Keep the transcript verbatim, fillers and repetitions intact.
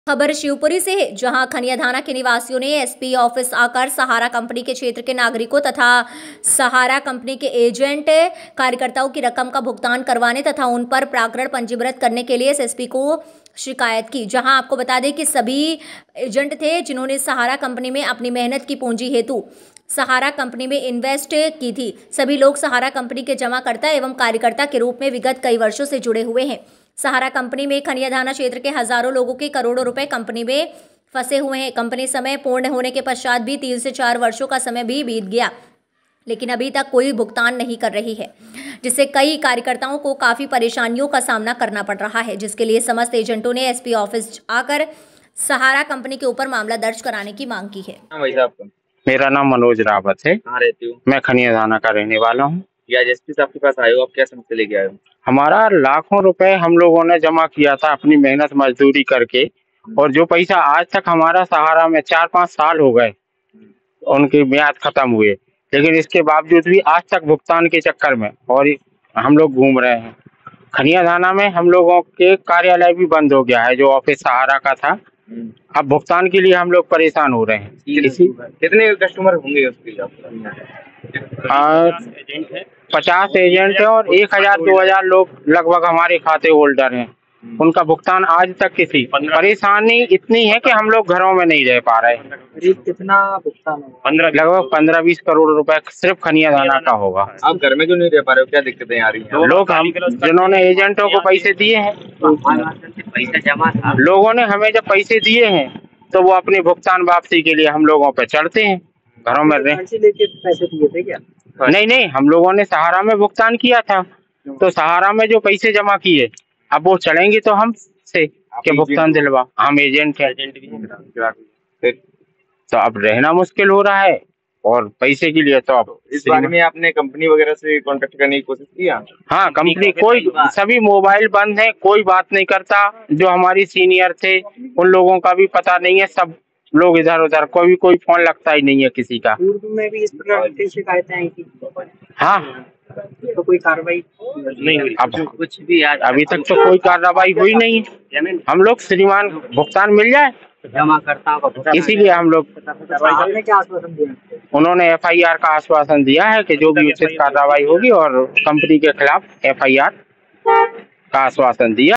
खबर शिवपुरी से है, जहां खनियाधाना के निवासियों ने एसपी ऑफिस आकर सहारा कंपनी के क्षेत्र के नागरिकों तथा सहारा कंपनी के एजेंट कार्यकर्ताओं की रकम का भुगतान करवाने तथा उन पर प्राकरण पंजीकृत करने के लिए एसएसपी को शिकायत की। जहां आपको बता दें कि सभी एजेंट थे जिन्होंने सहारा कंपनी में अपनी मेहनत की पूंजी हेतु सहारा कंपनी में इन्वेस्ट की थी। सभी लोग सहारा कंपनी के जमाकर्ता एवं कार्यकर्ता के रूप में विगत कई वर्षों से जुड़े हुए हैं। सहारा कंपनी में खनियाधाना क्षेत्र के हजारों लोगों के करोड़ों रुपए कंपनी में फंसे हुए हैं। कंपनी समय पूर्ण होने के पश्चात भी तीन से चार वर्षों का समय भी बीत गया, लेकिन अभी तक कोई भुगतान नहीं कर रही है, जिससे कई कार्यकर्ताओं को काफी परेशानियों का सामना करना पड़ रहा है, जिसके लिए समस्त एजेंटों ने एसपी ऑफिस आकर सहारा कंपनी के ऊपर मामला दर्ज कराने की मांग की है। भाई साहब, मेरा नाम मनोज रावत है। कहाँ रहती हूँ? मैं खनियाधाना का रहने वाला हूँ। या एसपी साहब के पास आए हो, आप क्या समस्या लेके आए हो? हमारा लाखों रुपए हम लोगों ने जमा किया था अपनी मेहनत मजदूरी करके, और जो पैसा आज तक हमारा सहारा में चार पाँच साल हो गए उनकी म्याद खत्म हुए, लेकिन इसके बावजूद भी आज तक भुगतान के चक्कर में और हम लोग घूम रहे हैं। खनियाधाना में हम लोगों के कार्यालय भी बंद हो गया है, जो ऑफिस सहारा का था। अब भुगतान के लिए हम लोग परेशान हो रहे हैं। इसी कितने कस्टमर होंगे उसके? पचास एजेंट है और एक हजार दो हजार लोग लगभग हमारे खाते होल्डर हैं। उनका भुगतान आज तक किसी परेशानी इतनी है कि हम लोग घरों में नहीं रह पा रहे। कितना भुगतान? पंद्रह लगभग पंद्रह बीस करोड़ रुपए सिर्फ खनियाधाना का होगा। आप घर में क्यों नहीं रह पा रहे हो? क्या दिक्कतें आ रही हैं? लोग हम जिन्होंने एजेंटों को पैसे दिए हैं, पैसा जमा था, लोगों ने हमें जब पैसे दिए हैं तो वो अपने भुगतान वापसी के लिए हम लोगों पे चढ़ते हैं। घरों में रह पैसे दिए थे क्या? नहीं नहीं, हम लोगों ने सहारा में भुगतान किया था, तो सहारा में जो पैसे जमा किए अब वो चलेंगे तो हम से के भुगतान दिलवा। हम एजेंट हैं, तो अब रहना मुश्किल हो रहा है और पैसे के लिए तो अब इस बारे में आपने कंपनी वगैरह से कांटेक्ट करने की कोशिश किया? हाँ, कंपनी कोई सभी मोबाइल बंद है, कोई बात नहीं करता। जो हमारी सीनियर थे उन लोगों का भी पता नहीं है, सब लोग इधर उधर, कोई कोई फोन लगता ही नहीं है किसी का। पूर्व में भी इस प्रकार की शिकायतें आई थी? हाँ, तो कोई कार्रवाई नहीं हुई। अब कुछ भी आज अभी तक तो कोई कार्रवाई हुई नहीं। हम लोग श्रीमान भुगतान मिल जाए जमा करता हूँ, इसीलिए हम लोग। ने क्या आश्वासन दिया? उन्होंने एफआईआर का आश्वासन दिया है कि जो भी उचित कार्रवाई होगी, और कंपनी के खिलाफ एफआईआर का आश्वासन दिया।